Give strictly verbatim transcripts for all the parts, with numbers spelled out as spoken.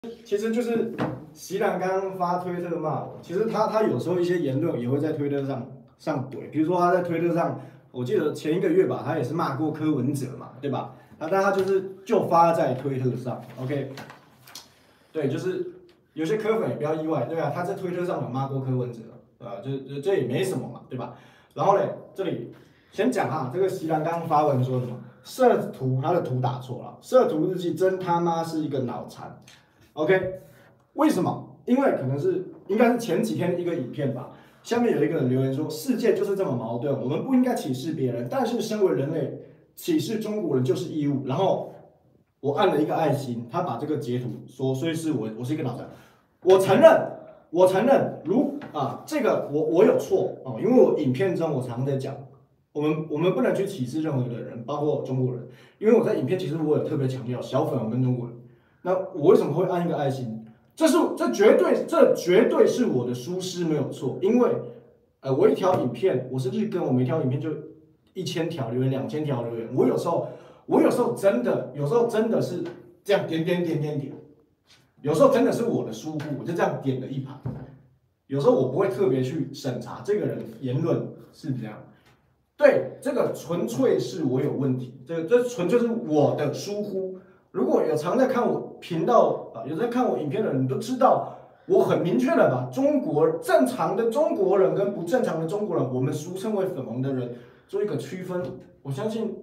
其实就是席兰刚刚发推特骂我，其实他他有时候一些言论也会在推特上上怼，比如说他在推特上，我记得前一个月吧，他也是骂过柯文哲嘛，对吧？啊，但他就是就发在推特上 ，OK， 对，就是有些柯粉也不要意外，对啊，他在推特上有骂过柯文哲，对吧？就就这也没什么嘛，对吧？然后嘞，这里先讲哈，这个席兰刚刚发文说什么？设图他的图打错了，设图日记真他妈是一个脑残。OK， 为什么？因为可能是应该是前几天一个影片吧，下面有一个人留言说，世界就是这么矛盾，我们不应该歧视别人，但是身为人类，歧视中国人就是义务。然后我按了一个爱心，他把这个截图说，所以是我我是一个脑残，我承认，我承认，如啊这个我我有错哦，因为我影片中我常常在讲，我们我们不能去歧视任何的人，包括中国人，因为我在影片其实我有特别强调小粉红跟中国人。那我为什么会按一个爱心？这是这绝对这绝对是我的疏失没有错，因为呃我一条影片我是日更，我每条影片就一千条留言，两千条留言，我有时候我有时候真的有时候真的是这样点点点点点，有时候真的是我的疏忽，我就这样点了一排，有时候我不会特别去审查这个人言论是这样。对，这个纯粹是我有问题，这个这纯粹是我的疏忽。如果有常在看我频道啊，有在看我影片的人，你都知道，我很明确的把中国正常的中国人跟不正常的中国人，我们俗称为粉红的人做一个区分。我相信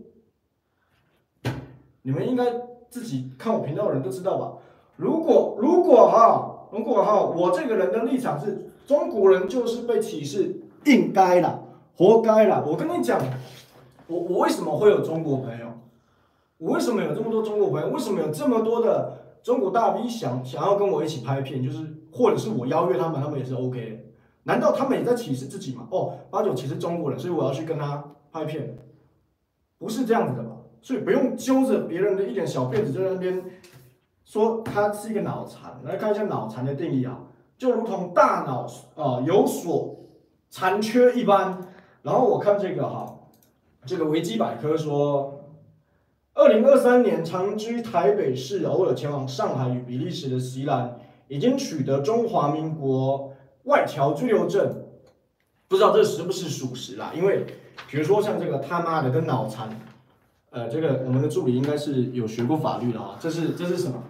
你们应该自己看我频道的人都知道吧？如果如果哈，如果哈，我这个人的立场是中国人就是被歧视，应该啦，活该啦。我跟你讲，我我为什么会有中国朋友？我为什么有这么多中国朋友？为什么有这么多的中国大 V 想想要跟我一起拍片？就是或者是我邀约他们，他们也是 OK 的。难道他们也在歧视自己吗？哦，八九歧视中国人，所以我要去跟他拍片，不是这样子的吧？所以不用揪着别人的一点小辫子在那边说他是一个脑残。来看一下脑残的定义啊，就如同大脑啊、呃、有所残缺一般。然后我看这个哈，这个维基百科说。二零二三年长居台北市，偶尔前往上海与比利时的席兰，已经取得中华民国外侨居留证，不知道这是不是属实啦？因为比如说像这个他妈的跟脑残，呃，这个我们的助理应该是有学过法律的啊，这是这是什么？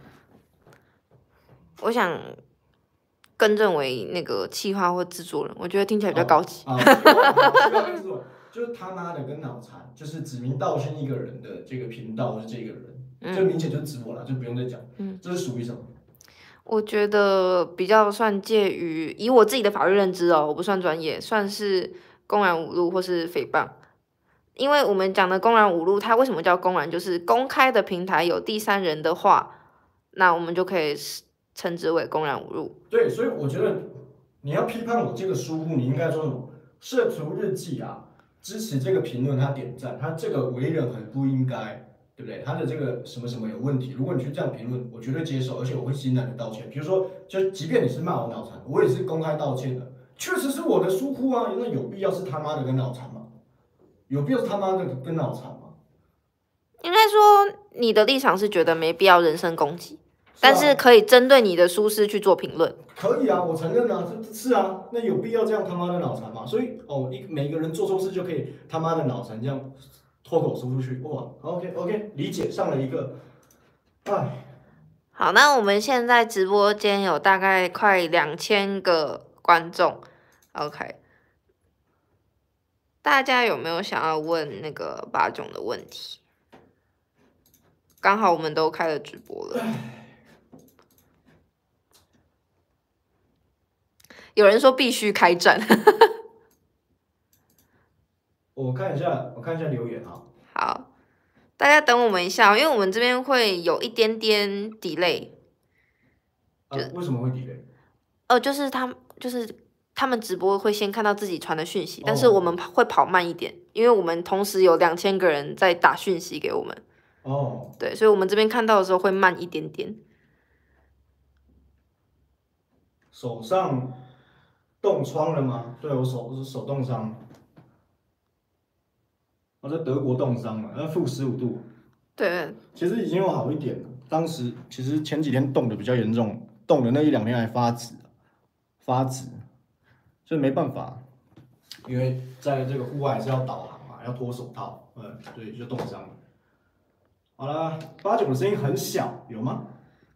我想更正为那个企划或制作人，我觉得听起来比较高级。 啊，企划跟制作人。就是他妈的跟脑残，就是指名道姓一个人的这个频道是这个人，嗯、这明显就指我了，就不用再讲。嗯，这是属于什么？ 我觉得比较算介于以我自己的法律认知哦，我不算专业，算是公然侮辱或是诽谤。因为我们讲的公然侮辱，它为什么叫公然？就是公开的平台有第三人的话，那我们就可以称之为公然侮辱。 对，所以我觉得你要批判我这个疏忽，你应该说什么？社图日记啊。支持这个评论，他点赞，他这个为人很不应该，对不对？他的这个什么什么有问题，如果你去这样评论，我绝对接受，而且我会欣然的道歉。比如说，就即便你是骂我脑残，我也是公开道歉的，确实是我的疏忽啊，那有必要是他妈的跟脑残吗？有必要是他妈的跟脑残吗？ 应该说你的立场是觉得没必要人身攻击。但是可以针对你的疏失去做评论， 可以啊，我承认啊，是啊，那有必要这样他妈的脑残吗？所以哦，一每个人做错事就可以他妈的脑残这样脱口说出去，哇 ，OK OK， 理解上了一个，哎， 好，那我们现在直播间有大概快两千个观众 ，OK， 大家有没有想要问那个八种的问题？刚好我们都开了直播了。有人说必须开战。 我看一下，我看一下留言啊。 好，大家等我们一下，因为我们这边会有一点点 delay。 啊，为什么会 delay？ 呃，就是他就是他们直播会先看到自己传的讯息，哦、但是我们会跑慢一点，因为我们同时有两千个人在打讯息给我们。 哦。 对，所以我们这边看到的时候会慢一点点。 手上冻疮了吗？对，我手我是手冻伤。我在德国冻伤了，那负十五度。 对， 其实已经有好一点了。 当时其实前几天冻的比较严重，冻的那一两天还发紫，发紫，所以没办法，因为在这个户外是要导航嘛，要脱手套，嗯，所以就冻伤了。好了，八九的声音很小，有吗？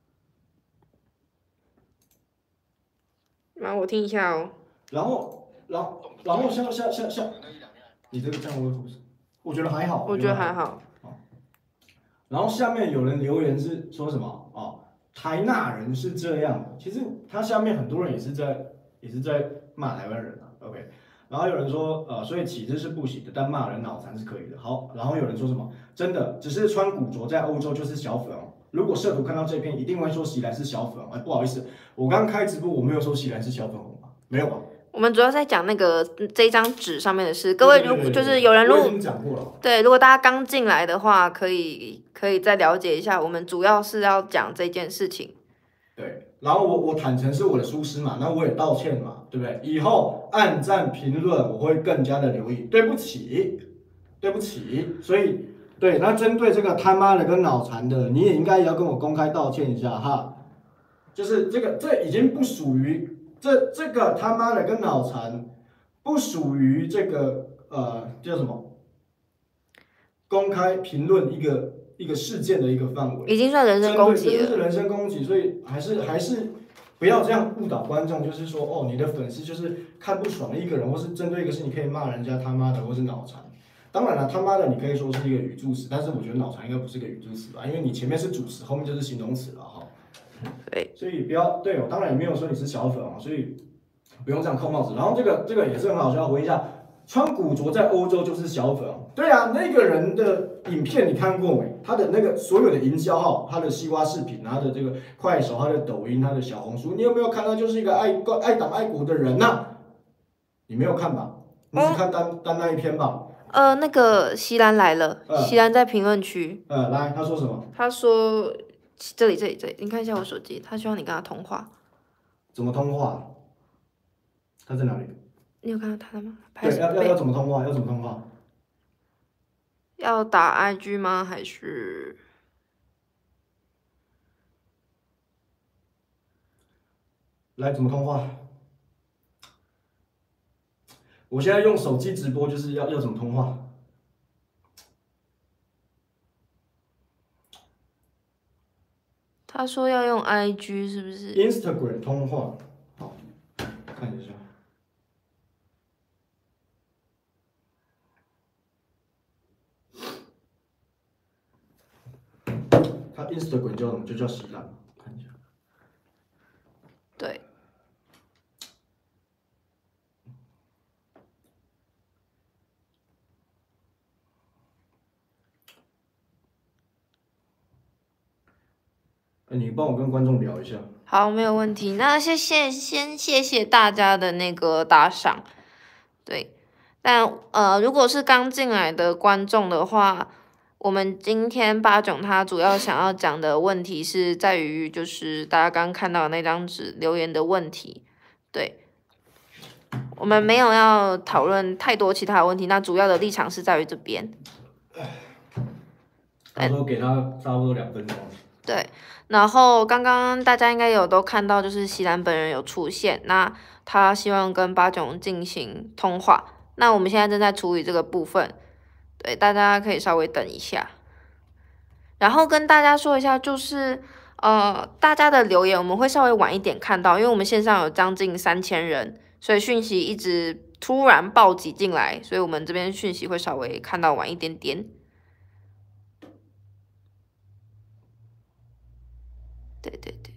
然后我听一下哦。 然后，然后，然后像像像像，你这个这样会不会？我觉得还好， 我觉得还好。 然后下面有人留言是说什么哦，台纳人是这样的，其实他下面很多人也是在也是在骂台湾人啊 ，OK。然后有人说呃，所以体制是不行的，但骂人脑残是可以的。好，然后有人说什么，真的只是穿古着在欧洲就是小粉哦。如果社图看到这篇，一定会说席兰是小粉红。哎，不好意思，我刚开直播我没有说席兰是小粉红吧？没有吧？ 我们主要在讲那个这张纸上面的事。各位如果就是有人如果对，如果大家刚进来的话，可以可以再了解一下。我们主要是要讲这件事情。 对，然后我我坦诚是我的疏失嘛，那我也道歉嘛，对不对？以后按赞评论我会更加的留意，对不起，对不起。所以对，那针对这个他妈的跟脑残的，你也应该也要跟我公开道歉一下哈。就是这个，这已经不属于这这个他妈的跟脑残，不属于这个呃叫什么公开评论一个一个事件的一个范围， 已经算人身攻击了。 这是人身攻击，所以还是还是不要这样误导观众，就是说哦，你的粉丝就是看不爽一个人，或是针对一个事，你可以骂人家他妈的，或是脑残。当然了，他妈的你可以说是一个语助词，但是我觉得脑残应该不是个语助词吧，因为你前面是主词，后面就是形容词了哈。 对， 所以不要对我当然也没有说你是小粉啊，所以不用这样扣帽子。然后这个这个也是很好笑，回一下，穿古着在欧洲就是小粉哦。对啊，那个人的影片你看过没？他的那个所有的营销号，他的西瓜视频，他的这个快手，他的抖音，他的小红书，你有没有看到？就是一个爱爱党爱国的人呐、啊？你没有看吧？你只看单、嗯、单那一篇吧？ 呃，那个西兰来了， 呃、 西兰在评论区。 呃，来，他说什么？ 他说这里这里这里，你看一下我手机，他希望你跟他通话。 怎么通话？他在哪里？ 你有看到他的吗？ 对，要要要怎么通话？要怎么通话？ 要打 I G 吗？还是来怎么通话？我现在用手机直播，就是要要怎么通话？ 他说要用 I G 是不是 ？Instagram 通话，好，看一下。他 Instagram 叫什么？就叫喜兰，看一下。 对。 你帮我跟观众聊一下。 好，没有问题。那谢谢，先谢谢大家的那个打赏。对，但呃，如果是刚进来的观众的话，我们今天八囧他主要想要讲的问题是在于，就是大家刚看到的那张纸留言的问题。对，我们没有要讨论太多其他的问题，那主要的立场是在于这边。 他说给他差不多两分钟。 对。然后刚刚大家应该有都看到，就是席兰本人有出现，那他希望跟八囧进行通话，那我们现在正在处理这个部分，对，大家可以稍微等一下。然后跟大家说一下，就是呃，大家的留言我们会稍微晚一点看到，因为我们线上有将近三千人，所以讯息一直突然暴击进来，所以我们这边讯息会稍微看到晚一点点。对对对。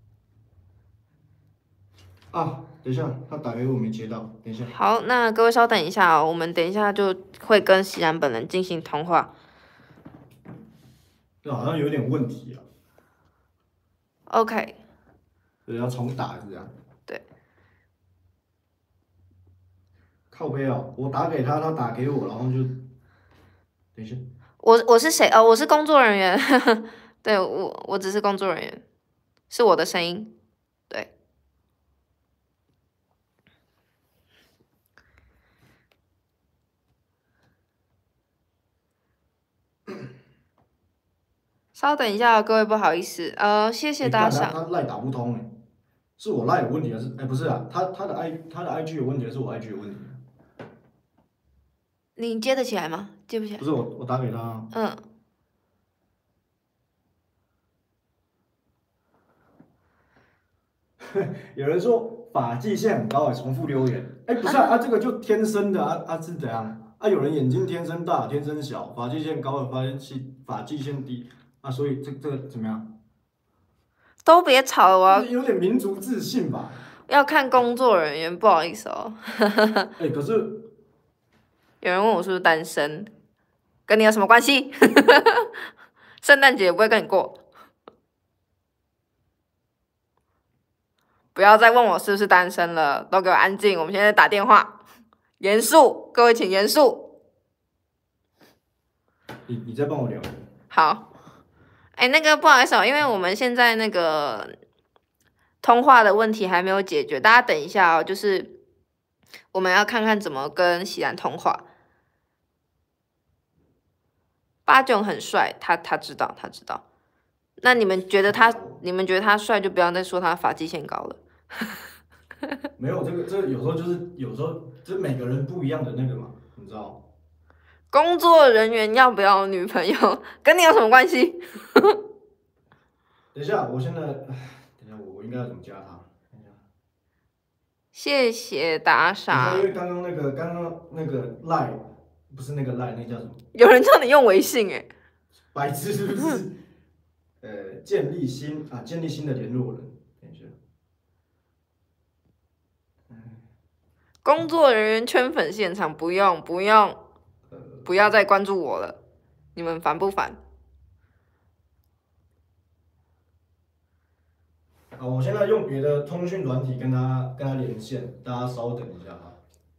啊，等一下，他打给我没接到，等一下。 好，那各位稍等一下哦，我们等一下就会跟席兰本人进行通话。 这好像有点问题啊。 OK。 对，要重打是这样。 对。 靠背啊，我打给他，他打给我，然后就，等一下。 我我是谁？哦，我是工作人员。对，我我只是工作人员，是我的声音。对。 稍等一下、哦，各位不好意思，呃，谢谢打赏。 他赖打不通哎，是我赖有问题还是？哎，不是啊，他他的 i 他的 I G 有问题还是我 I G 有问题？ 你接得起来吗？接不起来。 不是我，我打给他。 嗯。 有人说发际线很高哎，重复留言。哎，不是啊，啊这个就天生的啊啊是怎样？啊有人眼睛天生大，天生小，发际线高的发际发际线低啊，所以这这个怎么样？ 都别吵了，我要有点民族自信吧。 要看工作人员，不好意思哦。 哎，可是有人问我是不是单身，跟你有什么关系？圣诞节不会跟你过。不要再问我是不是单身了，都给我安静！我们现在打电话，严肃，各位请严肃。 你你再帮我聊。 好，哎，那个不好意思哦，因为我们现在那个通话的问题还没有解决，大家等一下哦，就是我们要看看怎么跟喜兰通话。八囧很帅，他他知道，他知道。那你们觉得他，你们觉得他帅，就不要再说他发际线高了。 没有这个，这个有时候就是有时候，这每个人不一样的那个嘛，你知道？ 工作人员要不要女朋友，跟你有什么关系？ 等一下，我现在，等一下，我我应该要怎么加他？等一下。 谢谢打赏。 因为刚刚那个，刚刚那个赖，不是那个赖，那叫什么？ 有人叫你用微信哎、欸， 白痴是不是？呃，建立新啊，建立新的联络人。等一下。 工作人员圈粉现场，不用不用，不要再关注我了，你们烦不烦？ 好，我现在用别的通讯软体跟他跟他连线，大家稍等一下哈。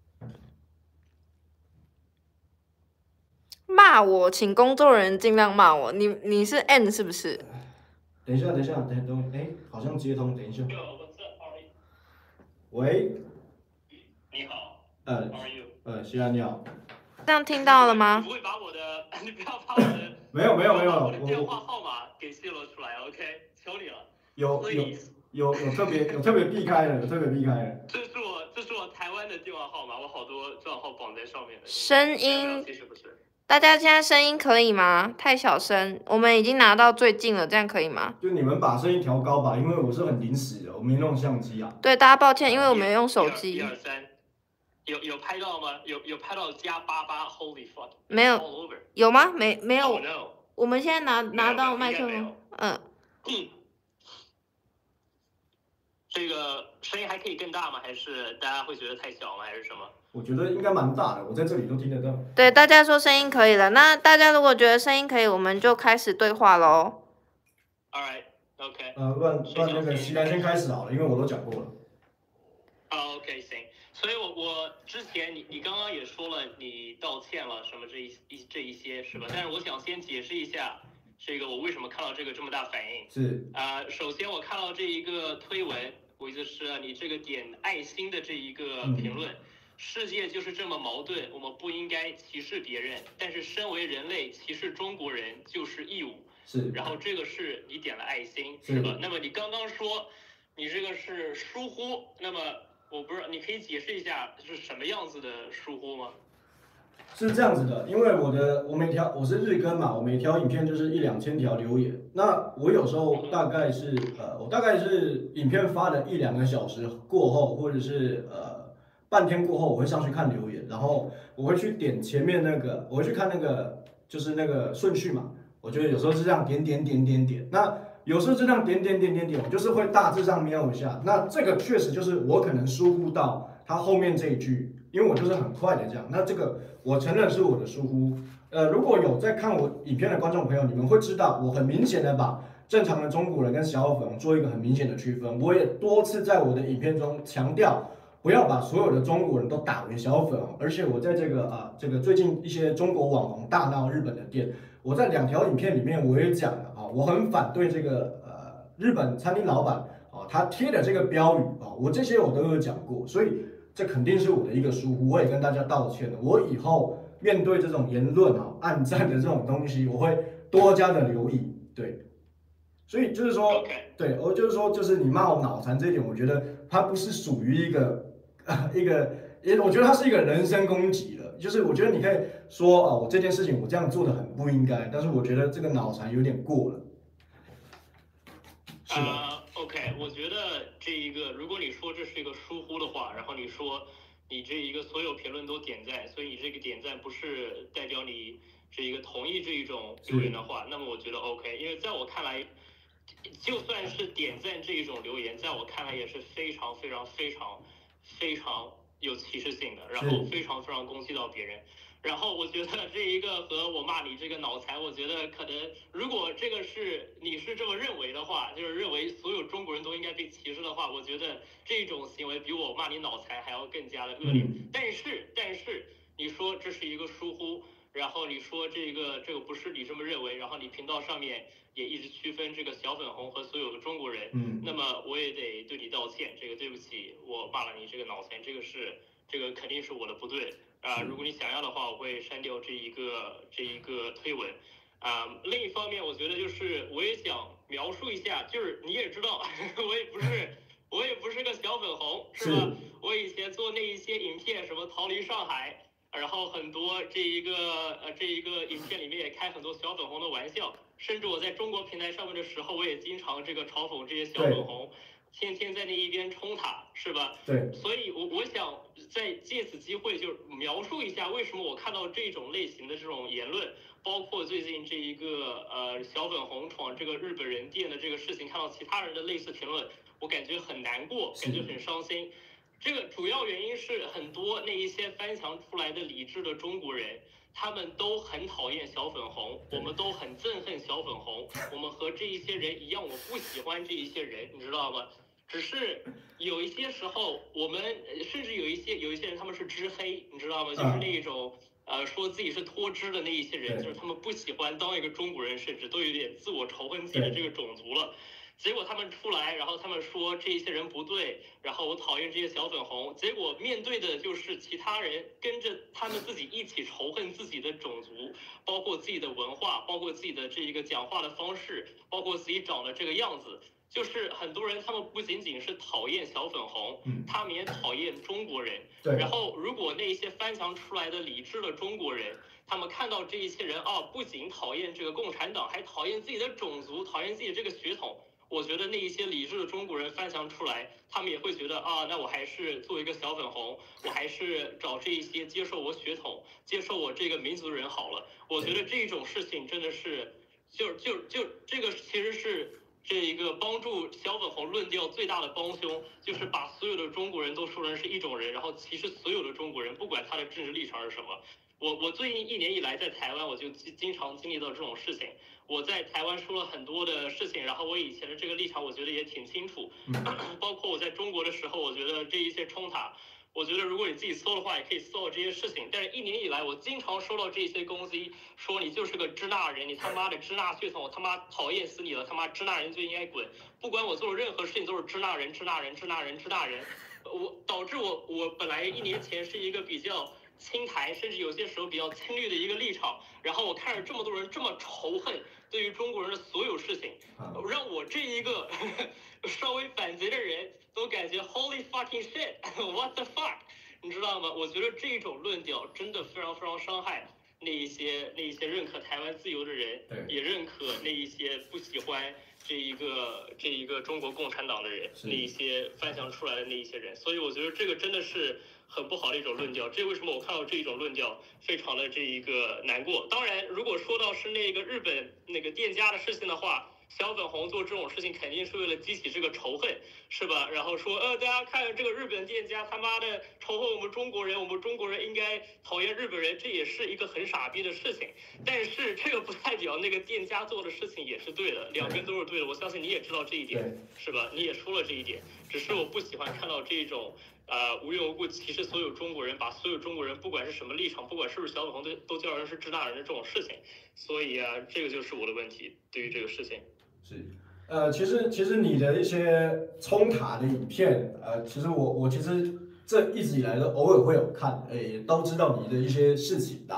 骂我，请工作人员尽量骂我。你你是 N 是不是？ 等一下，等一下，等等，哎，好像接通，等一下。喂。 你好。 呃，呃，西安你好。 这样听到了吗？ 不会把我的，你不要把我的没有没有没有， 我的电话号码给泄露出来 ，OK？ 求你了。 有有有有特别有特别避开了，有特别避开了。 这是我这是我台湾的电话号码，我好多账号绑在上面的。 声音， 是不是？ 大家现在声音可以吗？太小声，我们已经拿到最近了，这样可以吗？ 就你们把声音调高吧，因为我是很临时的，我没弄相机啊。 对，大家抱歉，因为我没用手机。 一二三，有有拍到吗？有有拍到加八八 ，Holy fuck！ 没有，有吗？没没有。 Oh, no. 我们现在拿拿到麦克风，嗯。 嗯。这个声音还可以更大吗？还是大家会觉得太小吗？还是什么？ 我觉得应该蛮大的，我在这里都听得到。 对，大家说声音可以了，那大家如果觉得声音可以，我们就开始对话喽。 All right, OK。 呃，不然不然那个西兰先开始好了，因为我都讲过了。 啊 ，OK， 行。所以我我之前你你刚刚也说了，你道歉了什么这一一这一些是吧？但是我想先解释一下。这个我为什么看到这个这么大反应？ 是啊、呃，首先我看到这一个推文，我意思是你这个点爱心的这一个评论，嗯、世界就是这么矛盾，我们不应该歧视别人，但是身为人类歧视中国人就是义务。 是， 然后这个是你点了爱心，是吧？那么你刚刚说你这个是疏忽，那么我不知道，你可以解释一下是什么样子的疏忽吗？ 是这样子的，因为我的我每条我是日更嘛，我每条影片就是一两千条留言。那我有时候大概是呃，我大概是影片发了一两个小时过后，或者是呃半天过后，我会上去看留言，然后我会去点前面那个，我会去看那个就是那个顺序嘛。我觉得有时候是这样点点点点点，那有时候这样点点点点点，我就是会大致上瞄一下。那这个确实就是我可能疏忽到它后面这一句。因为我就是很快的这样，那这个我承认是我的疏忽。呃，如果有在看我影片的观众朋友，你们会知道我很明显的把正常的中国人跟小粉红做一个很明显的区分。我也多次在我的影片中强调，不要把所有的中国人都打为小粉红。而且我在这个啊这个最近一些中国网红大闹日本的店，我在两条影片里面我也讲了啊，我很反对这个呃日本餐厅老板啊他贴的这个标语啊，我这些我都有讲过，所以。这肯定是我的一个疏忽，我也跟大家道歉了。我以后面对这种言论啊、暗战的这种东西，我会多加的留意。 对，所以就是说， OK， 对，我就是说，就是你骂我脑残这一点，我觉得它不是属于一个一个，也我觉得它是一个人身攻击了。就是我觉得你可以说啊，我这件事情我这样做的很不应该，但是我觉得这个脑残有点过了，是吧？ 呃，OK，我觉得这一个，如果你说这是一个疏忽的话，然后你说你这一个所有评论都点赞，所以你这个点赞不是代表你这一个同意这一种留言的话，那么我觉得 OK，因为在我看来，就算是点赞这一种留言，在我看来也是非常非常非常非常有歧视性的，然后非常非常攻击到别人。然后我觉得这一个和我骂你这个脑残，我觉得可能如果这个是你是这么认为的话，就是认为所有中国人都应该被歧视的话，我觉得这种行为比我骂你脑残还要更加的恶劣。 嗯、 但是但是你说这是一个疏忽，然后你说这个这个不是你这么认为，然后你频道上面也一直区分这个小粉红和所有的中国人， 嗯， 那么我也得对你道歉，这个对不起，我骂了你这个脑残，这个是这个肯定是我的不对。啊、呃，如果你想要的话，我会删掉这一个这一个推文。啊、呃，另一方面，我觉得就是我也想描述一下，就是你也知道，我也不是我也不是个小粉红，是吧？是我以前做那一些影片，什么逃离上海，然后很多这一个呃这一个影片里面也开很多小粉红的玩笑，甚至我在中国平台上面的时候，我也经常这个嘲讽这些小粉红。天天在那一边冲塔，是吧？ 对， 所以我我想在借此机会就描述一下为什么我看到这种类型的这种言论，包括最近这一个呃小粉红闯这个日本人店的这个事情，看到其他人的类似评论，我感觉很难过，感觉很伤心。这个主要原因是很多那一些翻墙出来的理智的中国人，他们都很讨厌小粉红，我们都很憎恨小粉红，我们和这一些人一样，我不喜欢这一些人，你知道吗？只是有一些时候，我们甚至有一些有一些人他们是知黑，你知道吗？就是那种呃说自己是脱脂的那一些人，就是他们不喜欢当一个中国人，甚至都有点自我仇恨自己的这个种族了。结果他们出来，然后他们说这些人不对，然后我讨厌这些小粉红。结果面对的就是其他人跟着他们自己一起仇恨自己的种族，包括自己的文化，包括自己的这一个讲话的方式，包括自己长的这个样子。就是很多人他们不仅仅是讨厌小粉红，他们也讨厌中国人。然后如果那些翻墙出来的理智的中国人，他们看到这一些人啊，不仅讨厌这个共产党，还讨厌自己的种族，讨厌自己的这个血统。我觉得那一些理智的中国人翻墙出来，他们也会觉得啊，那我还是做一个小粉红，我还是找这一些接受我血统、接受我这个民族的人好了。我觉得这种事情真的是，就就就这个其实是这一个帮助小粉红论调最大的帮凶，就是把所有的中国人都说成是一种人，然后歧视所有的中国人，不管他的政治立场是什么。我我最近一年以来在台湾，我就经常经历到这种事情。我在台湾说了很多的事情，然后我以前的这个立场，我觉得也挺清楚。包括我在中国的时候，我觉得这一些冲塔，我觉得如果你自己搜的话，也可以搜到这些事情。但是一年以来，我经常收到这些攻击，说你就是个支那人，你他妈的支那血统，我他妈讨厌死你了，他妈支那人就应该滚！不管我做的任何事情都是支那人、支那人、支那人、支那人。我导致我我本来一年前是一个比较亲台，甚至有些时候比较亲绿的一个立场，然后我看着这么多人这么仇恨对于中国人的所有事情，让我这一个呵呵稍微反贼的人都感觉 holy fucking shit what the fuck， 你知道吗？我觉得这种论调真的非常非常伤害那一些那一些认可台湾自由的人，也认可那一些不喜欢这一个这一个中国共产党的人，那一些翻墙出来的那一些人。所以我觉得这个真的是很不好的一种论调，这为什么我看到这一种论调非常的这一个难过。当然如果说到是那个日本那个店家的事情的话，小粉红做这种事情肯定是为了激起这个仇恨，是吧？然后说呃大家看这个日本店家他妈的仇恨我们中国人，我们中国人应该讨厌日本人，这也是一个很傻逼的事情。但是这个不代表那个店家做的事情也是对的，两边都是对的，我相信你也知道这一点，是吧？你也说了这一点，只是我不喜欢看到这种呃无缘无故歧视所有中国人，把所有中国人不管是什么立场，不管是不是小粉红都都叫人是支那人的这种事情。所以啊，这个就是我的问题，对于这个事情。 是，呃，其实其实你的一些冲塔的影片，呃，其实我我其实这一直以来都偶尔会有看，诶，都知道你的一些事情啦。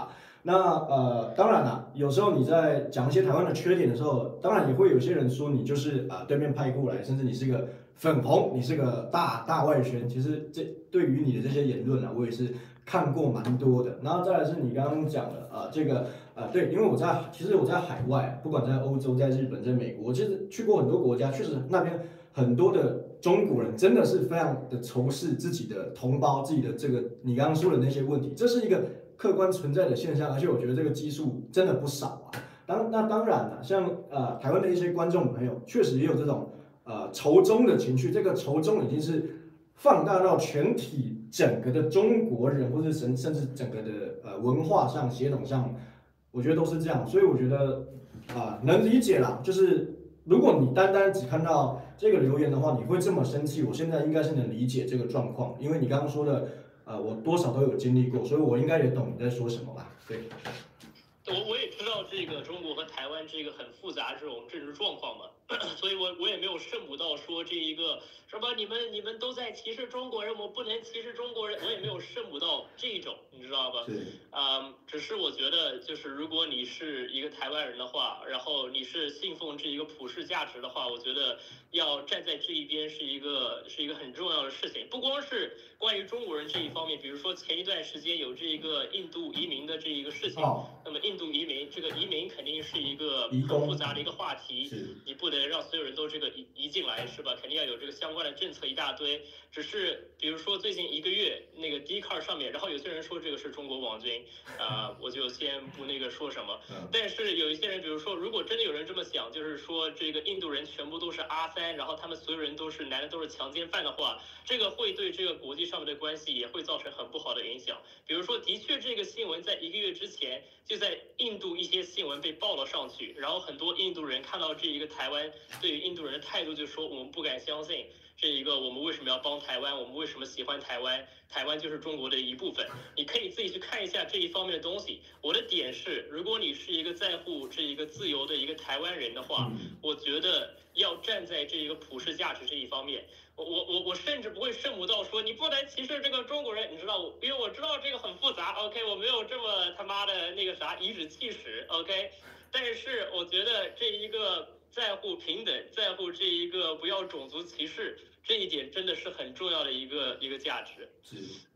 那呃，当然啦，有时候你在讲一些台湾的缺点的时候，当然也会有些人说你就是啊、呃、对面派过来，甚至你是个粉红，你是个大大外宣。其实这对于你的这些言论啊，我也是看过蛮多的。然后再来是你刚刚讲的啊、呃，这个啊、呃、对，因为我在其实我在海外，不管在欧洲、在日本、在美国，我其实去过很多国家，确实那边很多的中国人真的是非常的仇视自己的同胞，自己的这个你刚刚说的那些问题，这是一个客观存在的现象，而且我觉得这个基数真的不少啊。当那当然了，像呃台湾的一些观众朋友，确实也有这种呃仇中的情绪，这个仇中已经是放大到全体整个的中国人，或者甚甚至整个的呃文化上、血统上，我觉得都是这样，所以我觉得啊、呃、能理解啦，就是如果你单单只看到这个留言的话，你会这么生气，我现在应该是能理解这个状况，因为你刚刚说的。呃，我多少都有经历过，所以我应该也懂你在说什么吧？对。 我我也知道这个中国和台湾这个很复杂这种政治状况嘛，所以我我也没有圣母到说这一个什么你们你们都在歧视中国人，我不能歧视中国人，我也没有圣母到这种，你知道吧？ 是。 嗯，只是我觉得就是如果你是一个台湾人的话，然后你是信奉这一个普世价值的话，我觉得要站在这一边是一个是一个很重要的事情，不光是关于中国人这一方面，比如说前一段时间有这一个印度移民的这一个事情，哦、那么印度移民这个移民肯定是一个很复杂的一个话题，你不能让所有人都这个移移进来是吧？肯定要有这个相关的政策一大堆。只是比如说最近一个月那个 Dcard 上面，然后有些人说这个是中国网军，啊、呃，我就先不那个说什么。但是有一些人，比如说如果真的有人这么想，就是说这个印度人全部都是阿三，然后他们所有人都是男的都是强奸犯的话，这个会对这个国际上面的关系也会造成很不好的影响。比如说，的确这个新闻在一个月之前就在印度一些新闻被报了上去，然后很多印度人看到这一个台湾对于印度人的态度，就说我们不敢相信。这一个我们为什么要帮台湾？我们为什么喜欢台湾？台湾就是中国的一部分。你可以自己去看一下这一方面的东西。我的点是，如果你是一个在乎这一个自由的一个台湾人的话，我觉得要站在这一个普世价值这一方面。我我我我甚至不会圣母到说你不能歧视这个中国人，你知道我，因为我知道这个很复杂。OK， 我没有这么他妈的那个啥颐指气使。OK， 但是我觉得这一个。在乎平等，在乎这一个不要种族歧视，这一点真的是很重要的一个一个价值。 是，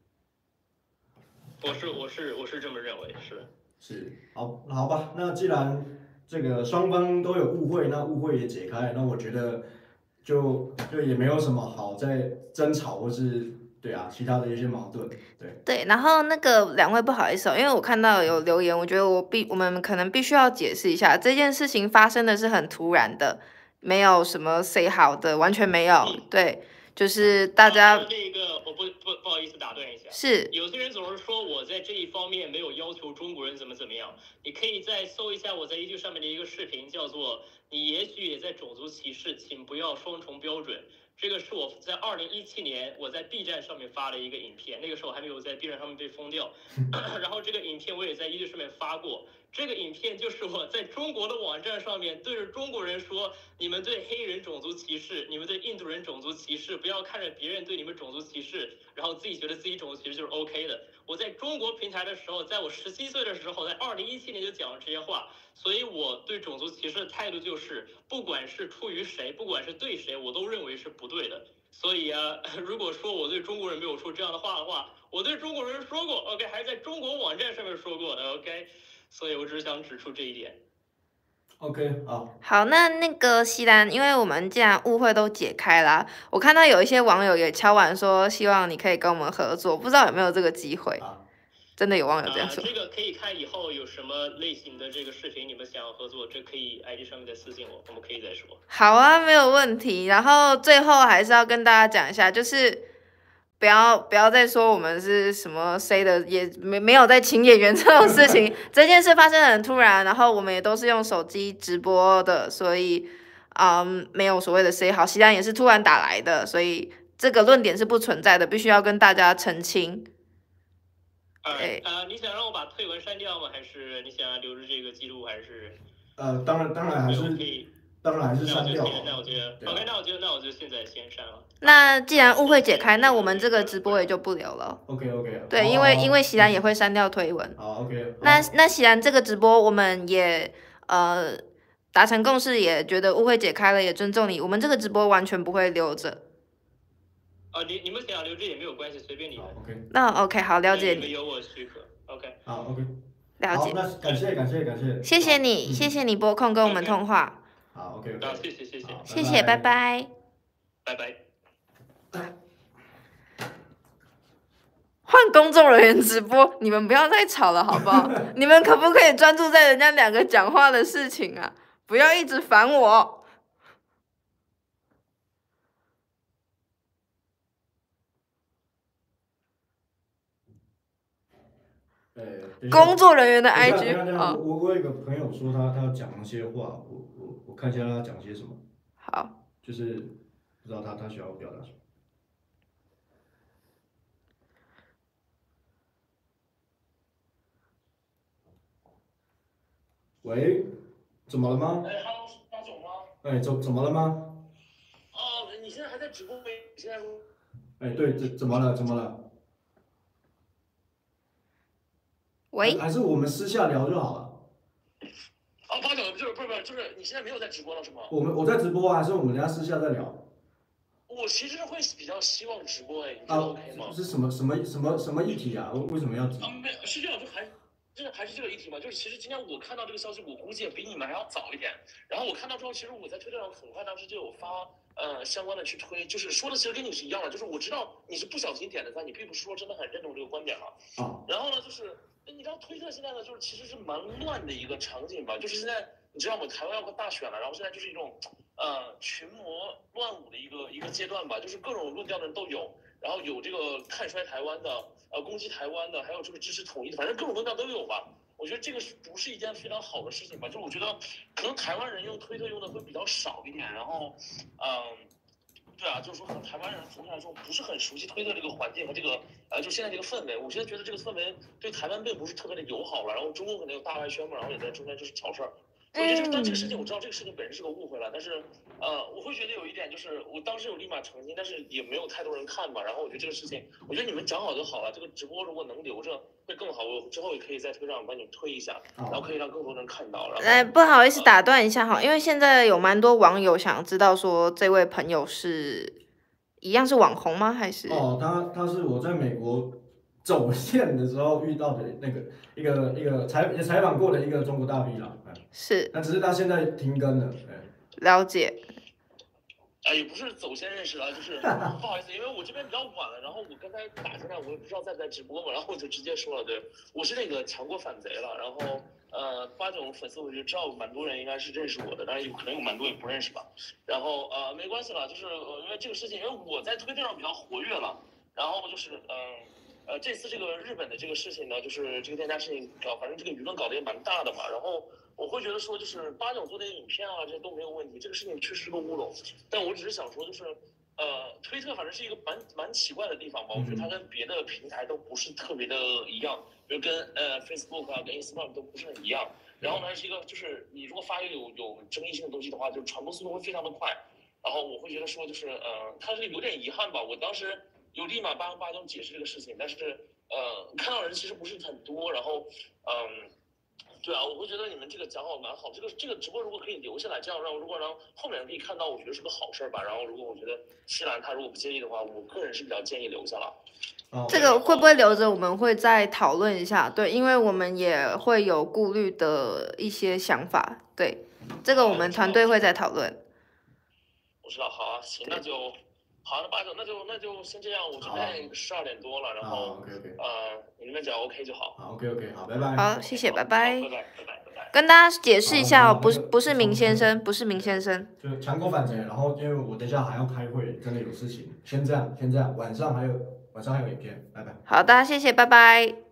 我是我是我是这么认为，是是。好，好吧，那既然这个双方都有误会，那误会也解开，那我觉得就就也没有什么好再争吵或是对啊其他的一些矛盾。对对，然后那个两位不好意思哦，因为我看到有留言，我觉得我必我们可能必须要解释一下，这件事情发生的是很突然的，没有什么 say 好的，完全没有。嗯、对，就是大家、 啊、那个我不不不好意思打断一下， 是有些人总是说我在这一方面没有要求中国人怎么怎么样，你可以再搜一下我在 YouTube 上面的一个视频，叫做你也许也在种族歧视，请不要双重标准。这个是我在二零一七年我在 B 站上面发的一个影片，那个时候还没有在 B 站上面被封掉，然后这个影片我也在 YouTube 上面发过。这个影片就是我在中国的网站上面对着中国人说，你们对黑人种族歧视，你们对印度人种族歧视，不要看着别人对你们种族歧视，然后自己觉得自己种族歧视就是 OK 的。我在中国平台的时候，在我十七岁的时候，在二零一七年就讲了这些话，所以我对种族歧视的态度就是，不管是出于谁，不管是对谁，我都认为是不对的。所以啊，如果说我对中国人没有说这样的话的话，我对中国人说过 ，OK， 还是在中国网站上面说过的 ，OK。所以我只是想指出这一点。 OK， 好。 好，那那个西兰，因为我们既然误会都解开啦，我看到有一些网友也敲碗说，希望你可以跟我们合作，不知道有没有这个机会？啊、真的有网友这样说、 呃。这个可以看以后有什么类型的这个视频，你们想要合作，这可以 I G 上面再私信我，我们可以再说。 好啊，没有问题。然后最后还是要跟大家讲一下，就是。不要不要再说我们是什么谁的，也没没有在请演员这种事情。这件事发生的很突然，然后我们也都是用手机直播的，所以嗯，没有所谓的谁好，西兰也是突然打来的，所以这个论点是不存在的，必须要跟大家澄清。 呃呃，你想让我把推文删掉吗？还是你想要留着这个记录？还是呃，当然当然还是可以当然还是删掉。 那我觉得 OK， 那我觉得那我就现在先删了。 那既然误会解开，那我们这个直播也就不聊了。 OK OK。 对，因为因为席兰也会删掉推文。 好 OK。 那那席兰这个直播我们也呃达成共识，也觉得误会解开了，也尊重你。我们这个直播完全不会留着。 哦，你你们想留着也没有关系，随便你们。 OK。 那 OK， 好，了解你。 你们有我许可 ，OK。 好 OK。 了解。 那感谢感谢感谢。 谢谢你，嗯、谢谢你拨空跟我们通话。 好 OK OK。 好，谢谢谢谢。 谢谢，拜拜。 拜拜。 换工作人员直播，你们不要再吵了好不好？你们可不可以专注在人家两个讲话的事情啊？不要一直烦我。工作人员的 I G 啊，我我有一个朋友说他他要讲那些话，我我我看一下他讲些什么。 好。 就是不知道他他想要表达什么。喂，怎么了吗？ 哎 ，Hello， 是张总吗？ 哎，怎怎么了吗？ 哦，你现在还在直播吗？现在。 哎，对，怎怎么了？怎么了？ 喂。 还是我们私下聊就好了。 哦，八九，就是不是不是，就是你现在没有在直播了是吗？ 我们我在直播啊，还是我们等下私下再聊？ 我其实会比较希望直播哎，你觉得 OK 吗？ 是什么什么什么什么议题啊？为什么要？ 啊，没有，是这样，就还。这还是这个议题嘛？就是其实今天我看到这个消息，我估计也比你们还要早一点。然后我看到之后，其实我在推特上很快当时就有发呃相关的去推，就是说的其实跟你是一样的，就是我知道你是不小心点的赞，你并不是说真的很认同这个观点啊。 啊。 然后呢，就是你知道推特现在呢，就是其实是蛮乱的一个场景吧，就是现在你知道吗？台湾要过大选了，然后现在就是一种呃群魔乱舞的一个一个阶段吧，就是各种论调的人都有。然后有这个看衰台湾的，呃，攻击台湾的，还有这个支持统一的，反正各种论调都有吧。我觉得这个是不是一件非常好的事情吧？就我觉得可能台湾人用推特用的会比较少一点，然后，嗯，对啊，就是说可能台湾人总体来说不是很熟悉推特这个环境和这个，呃，就现在这个氛围。我现在觉得这个氛围对台湾并不是特别的友好了。然后中共可能有大外宣嘛，然后也在中间就是挑事儿。我觉得这个，但这个事情我知道这个事情本身是个误会了，但是，呃，我会觉得有一点就是，我当时有立马澄清，但是也没有太多人看吧。然后我觉得这个事情，我觉得你们讲好就好了。这个直播如果能留着会更好，我之后也可以在推上帮你们推一下，然后可以让更多人看到。 哎，不好意思打断一下哈，因为现在有蛮多网友想知道说这位朋友是一样是网红吗？还是？ 哦，他他是我在美国走线的时候遇到的那个一个一个采也采访过的一个中国大 V 啦。 是， 但只是他现在停更了。 了解。 啊，也不是走先认识了，就是不好意思，因为我这边比较晚了，然后我刚才打进来，我也不知道在不在直播嘛，然后我就直接说了，对，我是那个强国反贼了，然后呃，八种粉丝我就知道蛮多人应该是认识我的，当然有可能有蛮多也不认识吧，然后呃没关系了，就是呃因为这个事情，因为我在推特上比较活跃了，然后就是嗯。呃呃，这次这个日本的这个事情呢，就是这个店家事情搞，反正这个舆论搞得也蛮大的嘛。然后我会觉得说，就是八九做的影片啊，这些都没有问题。这个事情确实是个乌龙，但我只是想说，就是呃，推特反正是一个蛮蛮奇怪的地方吧。我觉得它跟别的平台都不是特别的一样，比如跟呃 Facebook 啊、跟 Instagram 都不是很一样。然后呢，是一个就是你如果发一个有有争议性的东西的话，就传播速度会非常的快。然后我会觉得说，就是呃，它是有点遗憾吧。我当时。有立马帮八九解释这个事情，但是呃，看到人其实不是很多，然后嗯，对啊，我会觉得你们这个讲好蛮好，这个这个直播如果可以留下来，这样让如果让后面人可以看到，我觉得是个好事吧。然后如果我觉得西兰他如果不介意的话，我个人是比较建议留下了。 这个会不会留着？我们会再讨论一下，对，因为我们也会有顾虑的一些想法，对，这个我们团队会再讨论。 我知道，好啊，行，那就。好，那八九，那就那就先这样。我这边十二点多了，然后 OK OK， 呃，你们讲 OK 就好。 好 OK OK， 好，拜拜。 好，谢谢，拜拜。 拜拜拜拜拜拜。 跟大家解释一下哦，不是不是明先生，不是明先生。 就强国反贼，然后因为我等一下还要开会，真的有事情，先这样，先这样，晚上还有晚上还有影片，拜拜。 好的，谢谢，拜拜。